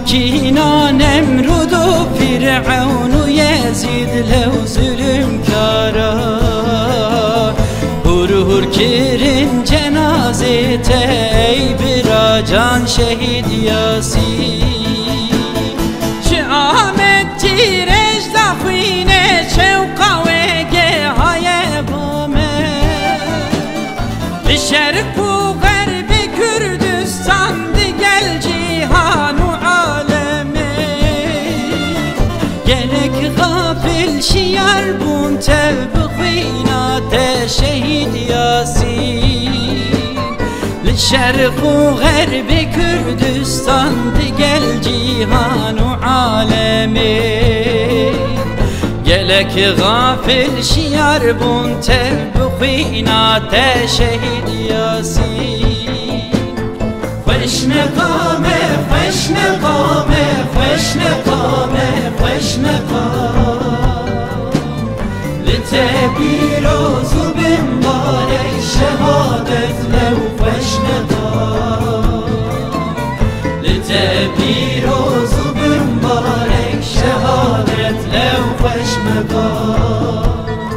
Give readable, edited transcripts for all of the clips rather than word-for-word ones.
كينا نمرود وفرعون ويزيد لو ظلم كارا هور كرن cenazete ey biracan şehit Yasin Şu Ahmet Tireç dakhine şevka ve gehaye bame Şerif bu garbi Kürdistan gel cihanu aleme Gelek gafil şiyar bun tevbkhina te şehit Yasin Şerif u garbi Kürdistan gel cihanu aleme Gelek gafil şiyar bun tevbkhina te şehit Yasin Hoş mekame, hoş mekame, hoş mekame, hoş mekame Lite birozu bimbarek şehadetle hoş mekame Lite birozu bimbarek şehadetle hoş mekame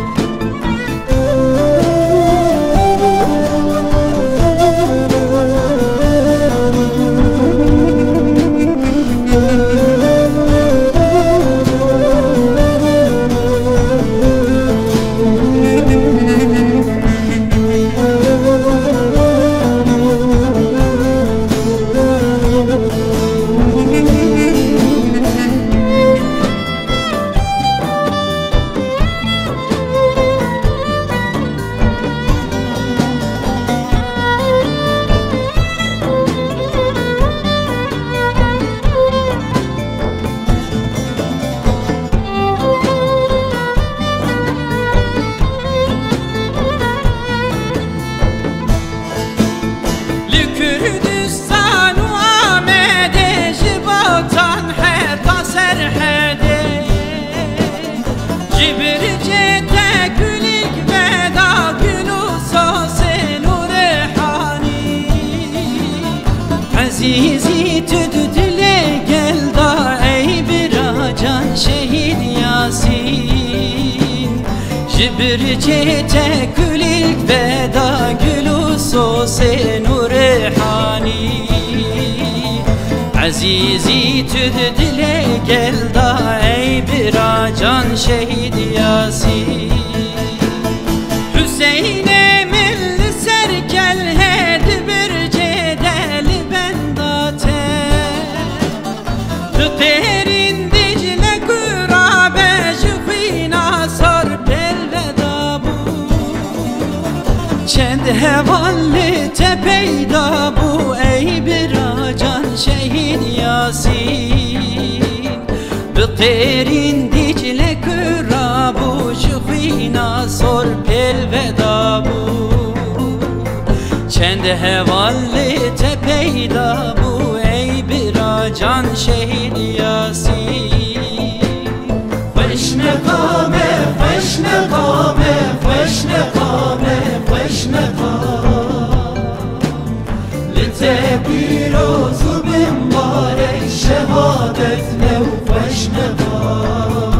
Azizi tüdüdüle gel da ey biracan şehit Yasin Jibirce tekülük veda gülü sose nurehani Azizi tüdüdüle gel da ey biracan şehit Yasin Hüseyin'e milli serkel hedi bir cedeli bendate Tıkherin Dicle Kurabe Jıfina sar belveda bu Çend hevalli tepeyda bu ey biracan şehit Yasin Tıkherin Dicle Kurabu Jıfina sor belveda bu Çend hevalli tepeyda bu ey biracan şehit Yasin Hoş mekame, hoş mekame, hoş mekame, hoş mekame Lite birozu bimbarek şehadetle hoş mekame